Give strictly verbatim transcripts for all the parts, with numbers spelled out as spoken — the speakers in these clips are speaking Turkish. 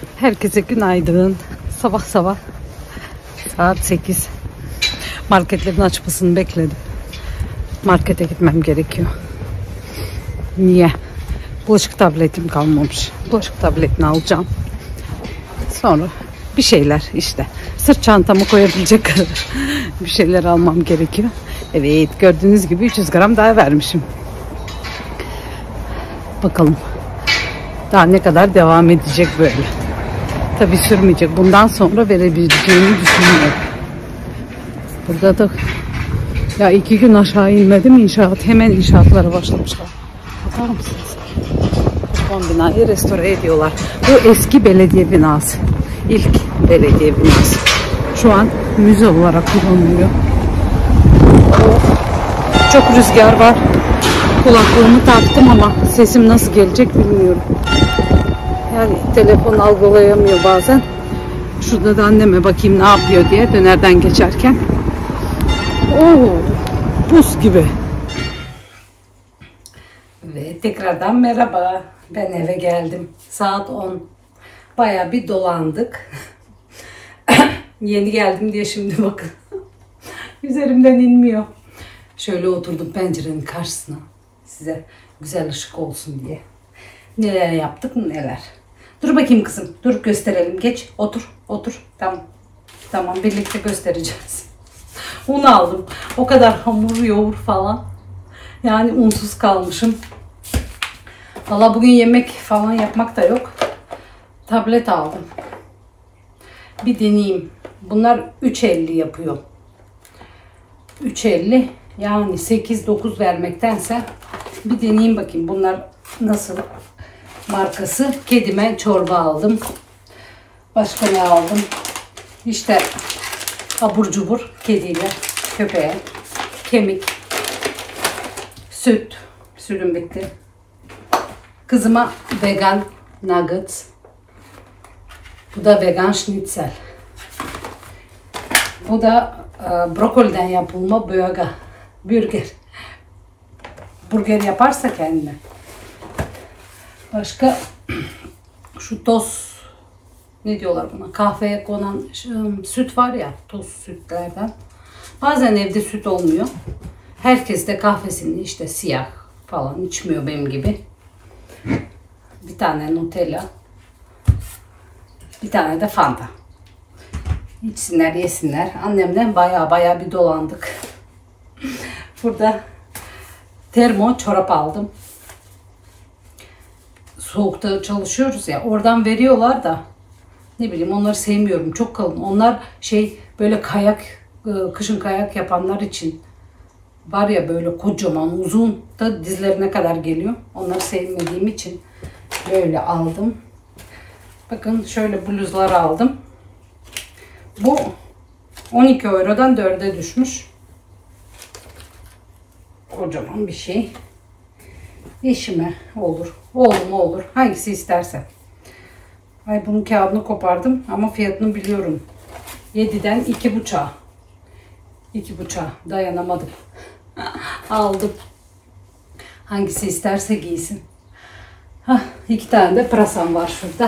Herkese günaydın. Sabah sabah saat sekiz. Marketlerin açmasını bekledim. Markete gitmem gerekiyor. Niye? Bulaşık tabletim kalmamış. Bulaşık tabletini alacağım. Sonra bir şeyler işte. Sırt çantamı koyabilecek kadar bir şeyler almam gerekiyor. Evet, gördüğünüz gibi üç yüz gram daha vermişim. Bakalım daha ne kadar devam edecek böyle. Tabii sürmeyecek. Bundan sonra verebileceğimi düşünüyorum. Burada da ya iki gün aşağı inmedim, inşaat. Hemen inşaatlara başlamışlar. Bakar mısınız? Kocaman binayı restore ediyorlar. Bu eski belediye binası. İlk belediye binası. Şu an müze olarak kullanılıyor. Çok rüzgar var. Kulaklığımı taktım ama sesim nasıl gelecek bilmiyorum. Yani telefon algılayamıyor bazen. Şurada da anneme bakayım ne yapıyor diye dönerden geçerken. Oo, buz gibi. Ve tekrardan merhaba. Ben eve geldim. Saat on. Baya bir dolandık. Yeni geldim diye şimdi bakın. Üzerimden inmiyor. Şöyle oturdum pencerenin karşısına. Size güzel ışık olsun diye. Neler yaptık neler. Dur bakayım kızım. Dur gösterelim. Geç. Otur. Otur. Tamam. Tamam. Birlikte göstereceğiz. Un aldım. O kadar hamur yoğur falan. Yani unsuz kalmışım. Valla bugün yemek falan yapmak da yok. Tablet aldım. Bir deneyeyim. Bunlar üç elli yapıyor. üç elli yani sekiz dokuz vermektense bir deneyeyim bakayım. Bunlar nasıl? Markası. Kedime çorba aldım. Başka ne aldım? İşte abur cubur kediyle köpeğe. Kemik. Süt. Sütüm bitti. Kızıma vegan nuggets. Bu da vegan schnitzel. Bu da e, brokoliden yapılma burger. Burger. Burger yaparsa kendine. Başka şu toz ne diyorlar buna? Kahveye konan şu, süt var ya, toz sütlerden. Bazen evde süt olmuyor. Herkes de kahvesini işte siyah falan içmiyor benim gibi. Bir tane Nutella. Bir tane de Fanta. İçsinler, yesinler. Annemle baya baya bir dolandık. Burada termo çorap aldım. Soğukta çalışıyoruz ya, oradan veriyorlar da ne bileyim, onları sevmiyorum, çok kalın. Onlar şey böyle kayak, kışın kayak yapanlar için var ya, böyle kocaman uzun da dizlerine kadar geliyor. Onları sevmediğim için böyle aldım. Bakın şöyle bluzlar aldım. Bu on iki eurodan dörde düşmüş. Kocaman bir şey. Eşime olur, oğluma olur. Hangisi isterse. Ay, bunun kağıdını kopardım ama fiyatını biliyorum. yediden iki buçuğa. iki buçuğa dayanamadım. Aldım. Hangisi isterse giysin. Hah, iki tane de pırasam var şurada.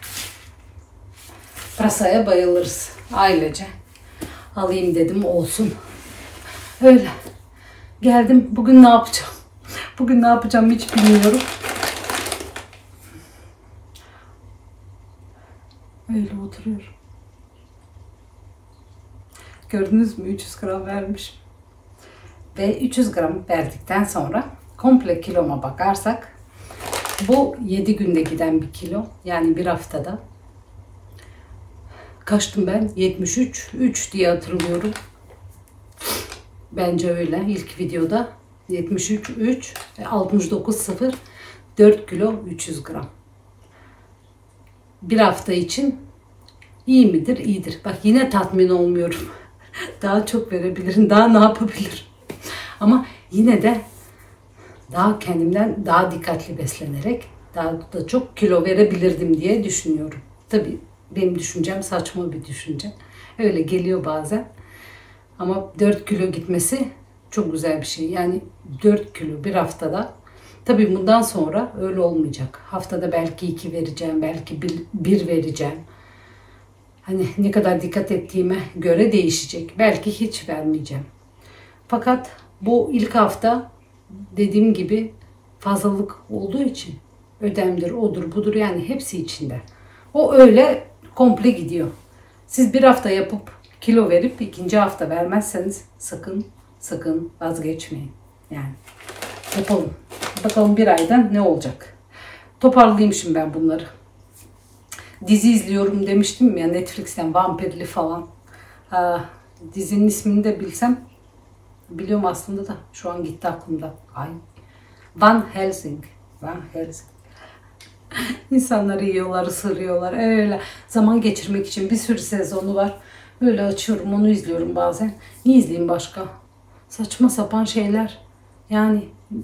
Pırasaya bayılırız ailece. Alayım dedim, olsun. Öyle. Geldim. Bugün ne yapacağım? Bugün ne yapacağım hiç bilmiyorum. Öyle oturuyorum. Gördünüz mü? üç yüz gram vermiş. Ve üç yüz gram verdikten sonra komple kiloma bakarsak bu yedi günde giden bir kilo. Yani bir haftada. Kaçtım ben? yetmiş üç. üç diye hatırlıyorum. Bence öyle. İlk videoda yetmiş üç, üç, altmış dokuz, sıfır, dört kilo üç yüz gram. Bir hafta için iyi midir? İyidir. Bak yine tatmin olmuyorum. Daha çok verebilirim. Daha ne yapabilirim? Ama yine de daha kendimden daha dikkatli beslenerek daha da çok kilo verebilirdim diye düşünüyorum. Tabii benim düşüncem saçma bir düşünce. Öyle geliyor bazen. Ama dört kilo gitmesi çok güzel bir şey. Yani dört kilo bir haftada. Tabii bundan sonra öyle olmayacak. Haftada belki iki vereceğim, belki bir, bir vereceğim. Hani ne kadar dikkat ettiğime göre değişecek. Belki hiç vermeyeceğim. Fakat bu ilk hafta dediğim gibi fazlalık olduğu için ödemdir, odur, budur yani hepsi içinde. O öyle komple gidiyor. Siz bir hafta yapıp kilo verip ikinci hafta vermezseniz sakın sakın vazgeçmeyin. Yani yapalım. Bakalım bir aydan ne olacak. Toparlayayım şimdi ben bunları. Dizi izliyorum demiştim ya, Netflix'ten vampirli falan. Ha, dizinin ismini de bilsem biliyorum aslında da şu an gitti aklımda. Ay. Van Helsing. Van Helsing. İnsanları yiyorlar, ısırıyorlar. Öyle zaman geçirmek için bir sürü sezonu var. Böyle açıyorum, onu izliyorum bazen. Ne izleyeyim başka? Saçma sapan şeyler. Yani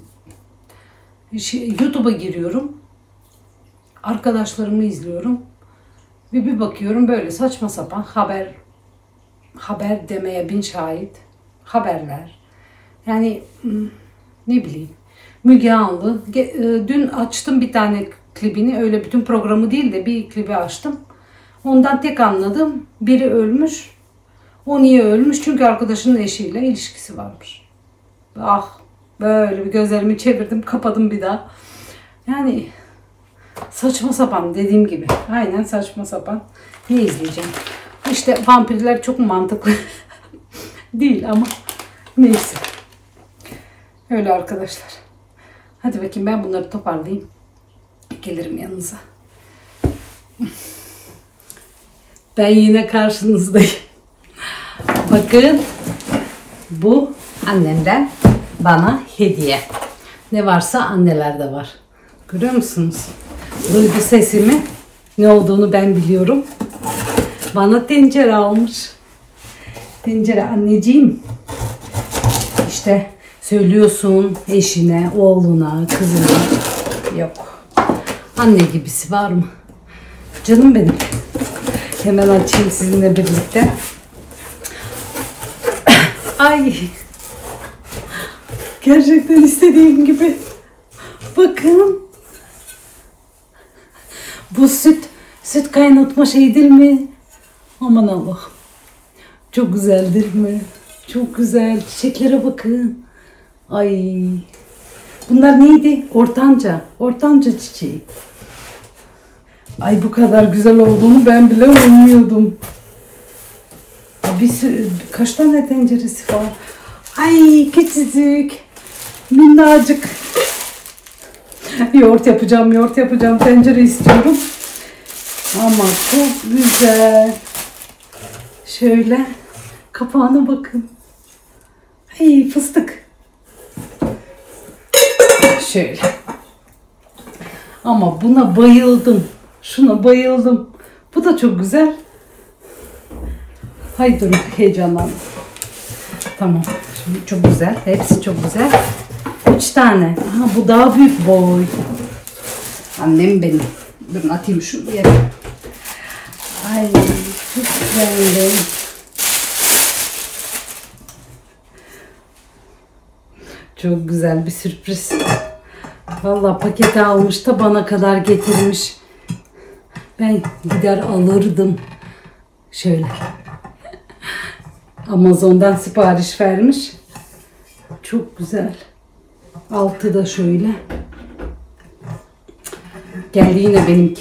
şey, YouTube'a giriyorum. Arkadaşlarımı izliyorum. Ve bir bakıyorum böyle saçma sapan haber haber demeye bin şahit haberler. Yani ne bileyim, Müge Anlı. Dün açtım bir tane klibini, öyle bütün programı değil de bir klibi açtım. Ondan tek anladım, biri ölmüş. O niye ölmüş? Çünkü arkadaşının eşiyle ilişkisi varmış. Ah, böyle bir gözlerimi çevirdim, kapadım bir daha. Yani saçma sapan, dediğim gibi. Aynen saçma sapan. Ne izleyeceğim? İşte vampirler çok mantıklı değil ama neyse. Öyle arkadaşlar. Hadi bakayım, ben bunları toparlayayım. Gelirim yanınıza. Ben yine karşınızdayım. Bakın, bu annemden bana hediye. Ne varsa annelerde var. Görüyor musunuz? Duygu sesimi, ne olduğunu ben biliyorum. Bana tencere almış. Tencere anneciğim. İşte söylüyorsun eşine, oğluna, kızına. Yok. Anne gibisi var mı? Canım benim. Hemen açayım sizinle birlikte. Ay. Gerçekten istediğim gibi. Bakın. Bu süt, süt kaynatma şey değil mi? Aman Allah. Çok güzel değil mi? Çok güzel. Çiçeklere bakın. Ay. Bunlar neydi? Ortanca. Ortanca çiçeği. Ay, bu kadar güzel olduğunu ben bile umuyordum. Bir sürü, kaç tane tenceresi var? Ay, küçücük. Minnacık. Yoğurt yapacağım, yoğurt yapacağım. Tencere istiyorum. Ama çok güzel. Şöyle kapağına bakın. Ay, fıstık. Şöyle. Ama buna bayıldım. Şuna bayıldım. Bu da çok güzel. Haydi durun, heyecanlandım. Tamam. Şimdi çok güzel. Hepsi çok güzel. Üç tane. Aha, bu daha büyük boy. Annem benim. Durun atayım şu yere. Ay, çok güzel. Çok güzel bir sürpriz. Vallahi paketi almış da bana kadar getirmiş. Ben gider alırdım. Şöyle. Amazon'dan sipariş vermiş. Çok güzel. Altı da şöyle. Geldi yine benimki.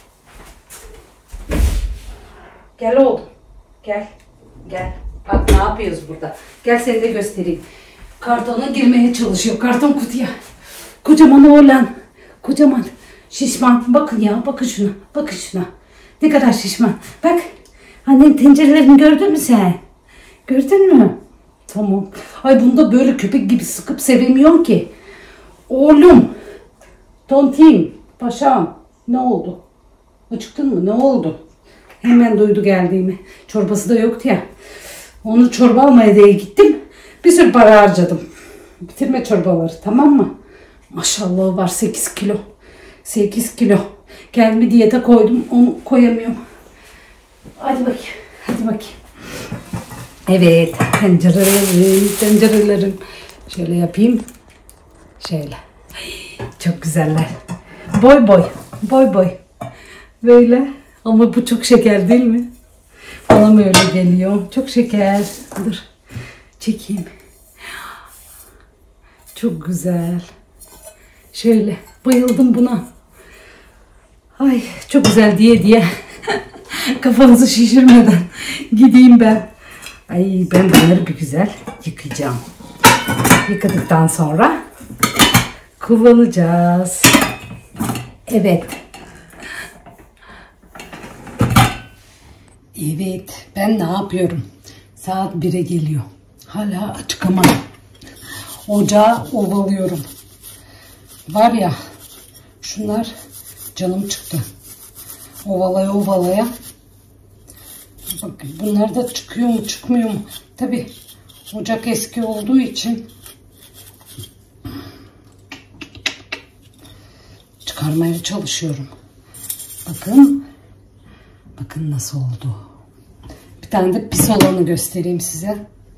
Gel oğlum. Gel. Gel. Bak ne yapıyoruz burada. Gel seni de göstereyim. Kartona girmeye çalışıyor. Karton kutuya. Kocaman oğlan. Kocaman. Şişman. Bakın ya. Bakın şuna. Bakın şuna. Ne kadar şişman. Bak. Annem tencerelerini gördün mü sen? Gördün mü? Tamam. Ay, bunu da böyle köpek gibi sıkıp sevemiyorum ki. Oğlum. Tontiğim. Paşam. Ne oldu? Acıktın mı? Ne oldu? Hemen duydu geldiğimi. Çorbası da yoktu ya. Onu çorba almaya diye gittim. Bir sürü para harcadım. Bitirme çorbaları, tamam mı? Maşallah var sekiz kilo. sekiz kilo. Kendimi diyete koydum. Onu koyamıyorum. Hadi bakayım. Hadi bakayım. Evet. Tencerelerim. Tencerelerim. Şöyle yapayım. Şöyle. Çok güzeller. Boy boy. Boy boy. Böyle. Ama bu çok şeker değil mi? Bana mı öyle geliyor? Çok şeker. Dur. Çekeyim. Çok güzel. Şöyle. Bayıldım buna. Ay çok güzel diye diye. Kafanızı şişirmeden gideyim ben. Ay ben bunları bir güzel yıkayacağım. Yıkadıktan sonra kullanacağız. Evet. Evet. Ben ne yapıyorum? Saat bire geliyor. Hala açık ama ocağı ovalıyorum. Var ya şunlar canım çıktı. Ovalaya ovalaya. Bak bunlar da çıkıyor mu çıkmıyor mu? Tabi ocak eski olduğu için çıkarmaya çalışıyorum. Bakın. Bakın nasıl oldu. Bir tane de pis olanı göstereyim size.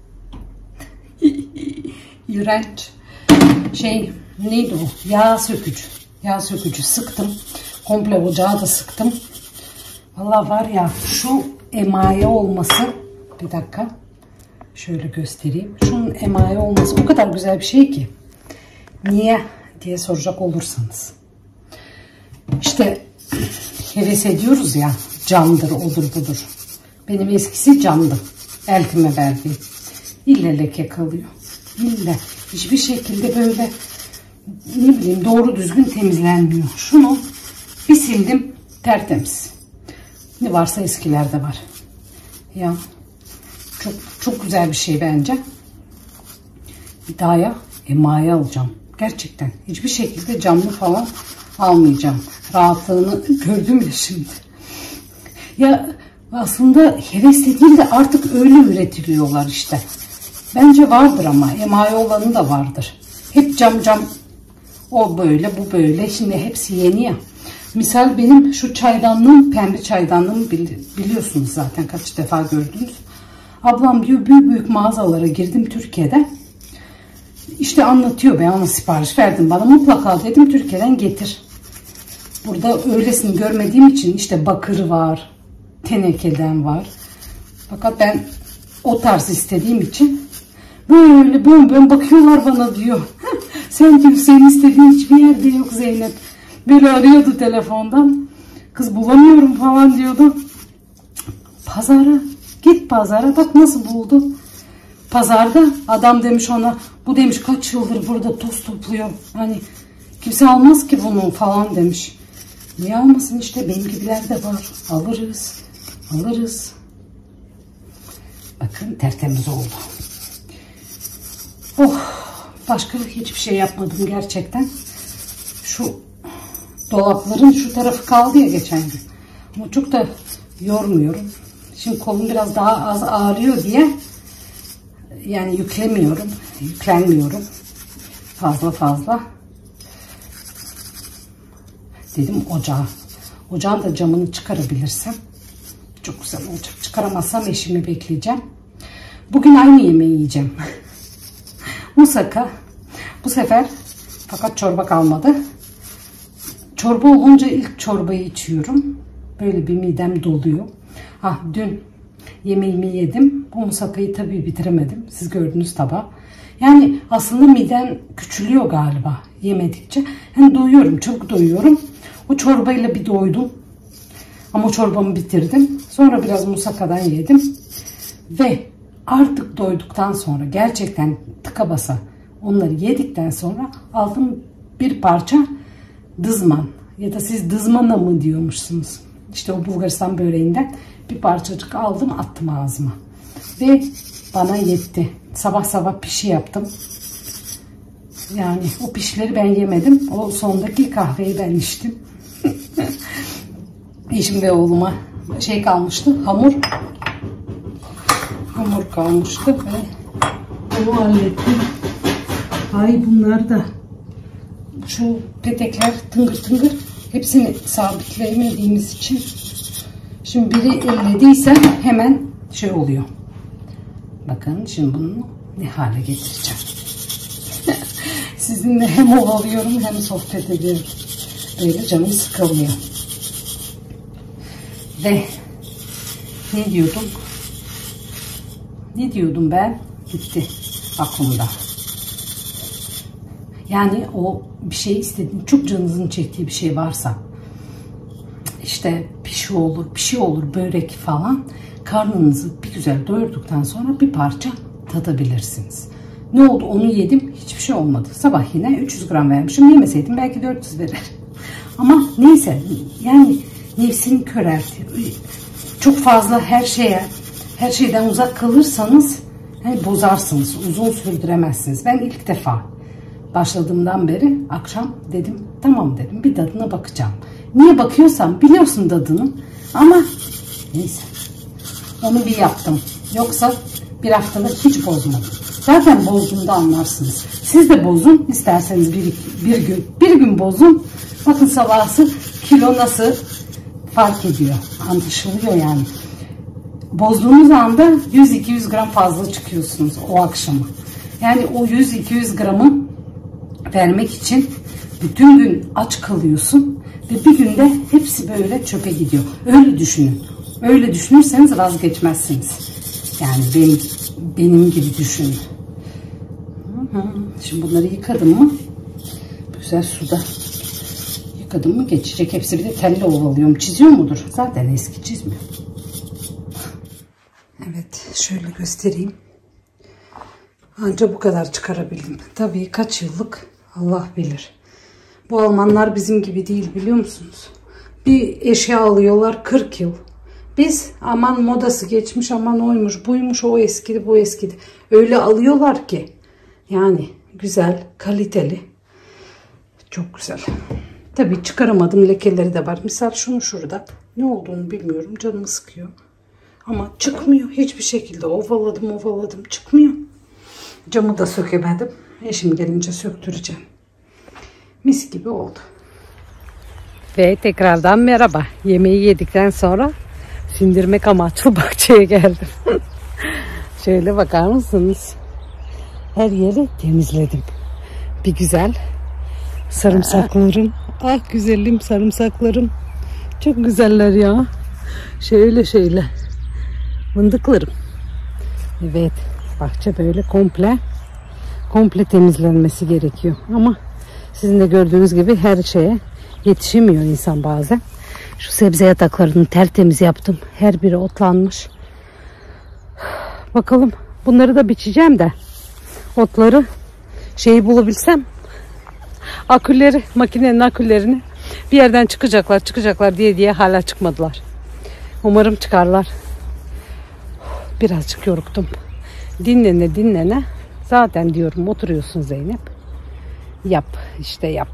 İğrenç. Şey neydi o? Yağ sökücü. Yağ sökücü sıktım. Komple ocağı da sıktım. Vallahi var ya şu emaye olması. Bir dakika. Şöyle göstereyim. Şunun emaye olması o kadar güzel bir şey ki. Niye diye soracak olursanız. İşte heves ediyoruz ya. Camdır, odur budur. Benim eskisi camdı. Eltime verdiğim. İlle leke kalıyor. İlle. Hiçbir şekilde böyle ne bileyim doğru düzgün temizlenmiyor. Şunu bir sildim tertemiz. Ne varsa eskilerde var. Ya çok çok güzel bir şey bence. Bir daha ya emaye alacağım. Gerçekten. Hiçbir şekilde camlı falan almayacağım. Rahatlığını gördüm ya şimdi. Ya aslında hevesle değil de artık öyle üretiliyorlar işte. Bence vardır ama emaye olanı da vardır. Hep cam cam o böyle bu böyle. Şimdi hepsi yeni ya. Misal benim şu çaydanlığım pembe çaydanlığımı biliyorsunuz zaten kaç defa gördünüz. Ablam diyor büyük büyük mağazalara girdim Türkiye'de. İşte anlatıyor ben ona sipariş verdim bana mutlaka dedim Türkiye'den getir. Burada öylesini görmediğim için işte bakır var, tenekeden var. Fakat ben o tarz istediğim için böyle bön bön bakıyorlar bana diyor. Sen diyor senin istediğin hiçbir yerde yok Zeynep. Böyle arıyordu telefondan. Kız bulamıyorum falan diyordu. Pazara git pazara bak nasıl buldu. Pazarda adam demiş ona bu demiş kaç yıldır burada toz topluyor. Hani kimse almaz ki bunu falan demiş. Niye almasın işte benim gibiler de var. Alırız. Alırız. Bakın tertemiz oldu. Oh, başka hiçbir şey yapmadım gerçekten. Şu dolapların şu tarafı kaldı ya geçen gün. Ama çok da yormuyorum. Şimdi kolum biraz daha az ağrıyor diye yani yüklemiyorum. Yüklenmiyorum. Fazla fazla. Dedim ocağa. Ocağın da camını çıkarabilirsem çok güzel olacak. Çıkaramazsam eşimi bekleyeceğim. Bugün aynı yemeği yiyeceğim. Musaka. Bu sefer fakat çorba kalmadı. Çorba olunca ilk çorbayı içiyorum. Böyle bir midem doluyor. Ah dün yemeğimi yedim. Bu musakayı tabii bitiremedim. Siz gördünüz tabağı. Yani aslında midem küçülüyor galiba yemedikçe. Yani doyuyorum. Çok doyuyorum. O çorbayla bir doydum. Ama çorbamı bitirdim. Sonra biraz musakadan yedim. Ve artık doyduktan sonra gerçekten tıka basa onları yedikten sonra aldım bir parça dızman. Ya da siz dızmana mı diyormuşsunuz? İşte o Bulgaristan böreğinden bir parçacık aldım attım ağzıma. Ve bana yetti. Sabah sabah pişi yaptım. Yani o pişleri ben yemedim. O sondaki kahveyi ben içtim. Eşim ve oğluma şey kalmıştı. Hamur. Hamur kalmıştı ve onu hallettim. Ay bunlar da şu petekler tıngır tıngır hepsini sabitleyemediğimiz için şimdi biri ellediyse hemen şey oluyor. Bakın şimdi bunu ne hale getireceğim. Sizinle hem ovalıyorum hem sohbet ediyorum. Böyle canım sıkılmıyor. Ve ne diyordum? Ne diyordum ben? Gitti aklımda. Yani o bir şey istediğim, çok canınızın çektiği bir şey varsa, işte pişi olur, bir şey olur, börek falan, karnınızı bir güzel doyurduktan sonra bir parça tadabilirsiniz. Ne oldu? Onu yedim, hiçbir şey olmadı. Sabah yine üç yüz gram vermişim. Yemeseydim belki dört yüz verir. Ama neyse, yani nefsini köreltiyor. Çok fazla her şeye, her şeyden uzak kalırsanız hani bozarsınız, uzun sürdüremezsiniz. Ben ilk defa başladığımdan beri akşam dedim, tamam dedim, bir tadına bakacağım. Niye bakıyorsam biliyorsun tadını, ama neyse, onu bir yaptım. Yoksa bir haftada hiç bozmadım. Zaten bozduğumda anlarsınız. Siz de bozun, isterseniz bir, bir gün bir gün bozun. Bakın sabahsı kilo nasıl fark ediyor, anlaşılıyor yani. Bozduğunuz anda yüz iki yüz gram fazla çıkıyorsunuz o akşamı. Yani o yüz iki yüz gramı vermek için bütün gün aç kalıyorsun ve bir günde hepsi böyle çöpe gidiyor. Öyle düşünün. Öyle düşünürseniz vazgeçmezsiniz. Yani benim, benim gibi düşünün. Şimdi bunları yıkadım mı? Güzel suda yıkadım mı geçecek. Hepsi bir de telle ovalıyorum. Çiziyor mudur? Zaten eski çizmiyor. Evet, şöyle göstereyim. Anca bu kadar çıkarabildim. Tabii kaç yıllık Allah bilir. Bu Almanlar bizim gibi değil, biliyor musunuz? Bir eşya alıyorlar kırk yıl. Biz aman modası geçmiş, aman oymuş, buymuş, o eskidi, bu eskidi. Öyle alıyorlar ki yani güzel, kaliteli. Çok güzel. Tabii çıkaramadım, lekeleri de var. Misal şunu şurada. Ne olduğunu bilmiyorum. Canımı sıkıyor. Ama çıkmıyor. Hiçbir şekilde ovaladım ovaladım. Çıkmıyor. Camı da sökemedim. Eşim gelince söktüreceğim. Mis gibi oldu. Ve tekrardan merhaba. Yemeği yedikten sonra sindirmek amaçlı bahçeye geldim. Şöyle bakar mısınız? Her yeri temizledim. Bir güzel sarımsaklarım. Ah güzelim sarımsaklarım. Çok güzeller ya. Şöyle şöyle. Fındıklarım. Evet. Bahçe böyle komple komple temizlenmesi gerekiyor. Ama sizin de gördüğünüz gibi her şeye yetişemiyor insan bazen. Şu sebze yataklarını tertemiz yaptım. Her biri otlanmış. Bakalım. Bunları da biçeceğim de. Otları şeyi bulabilsem. Akülleri, makinenin aküllerini bir yerden çıkacaklar çıkacaklar diye diye hala çıkmadılar. Umarım çıkarlar. Birazcık yoruktum. Dinlene dinlene. Zaten diyorum oturuyorsun Zeynep. Yap işte yap.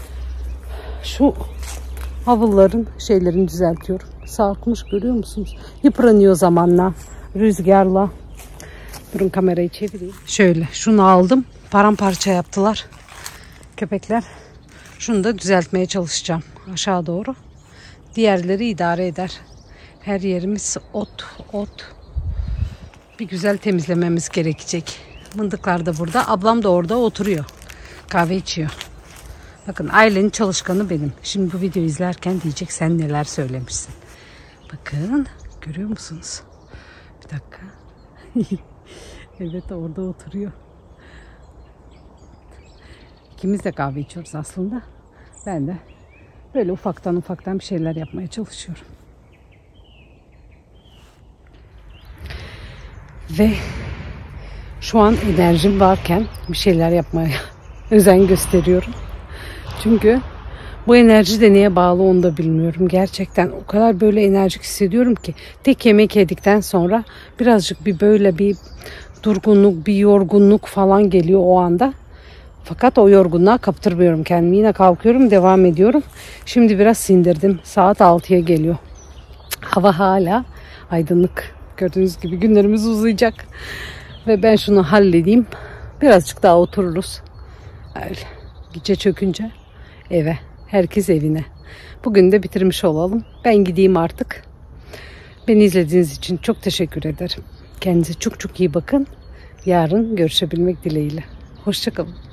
Şu havluların şeylerini düzeltiyorum. Sarkmış görüyor musunuz? Yıpranıyor zamanla. Rüzgarla. Durun kamerayı çevireyim. Şöyle şunu aldım. Paramparça yaptılar. Köpekler. Şunu da düzeltmeye çalışacağım. Aşağı doğru. Diğerleri idare eder. Her yerimiz ot ot. Bir güzel temizlememiz gerekecek. Mındıklar da burada. Ablam da orada oturuyor. Kahve içiyor. Bakın ailenin çalışkanı benim. Şimdi bu videoyu izlerken diyecek sen neler söylemişsin. Bakın görüyor musunuz? Bir dakika. Evet orada oturuyor. İkimiz de kahve içiyoruz aslında. Ben de böyle ufaktan ufaktan bir şeyler yapmaya çalışıyorum. Ve şu an enerjim varken bir şeyler yapmaya özen gösteriyorum. Çünkü bu enerji de neye bağlı onu da bilmiyorum. Gerçekten o kadar böyle enerjik hissediyorum ki tek yemek yedikten sonra birazcık bir böyle bir durgunluk, bir yorgunluk falan geliyor o anda. Fakat o yorgunluğa kaptırmıyorum kendimi. Yine kalkıyorum, devam ediyorum. Şimdi biraz sindirdim. Saat altıya geliyor. Hava hala aydınlık. Gördüğünüz gibi günlerimiz uzayacak. Ve ben şunu halledeyim. Birazcık daha otururuz. Öyle. Gece çökünce eve. Herkes evine. Bugün de bitirmiş olalım. Ben gideyim artık. Beni izlediğiniz için çok teşekkür ederim. Kendinize çok çok iyi bakın. Yarın görüşebilmek dileğiyle. Hoşça kalın.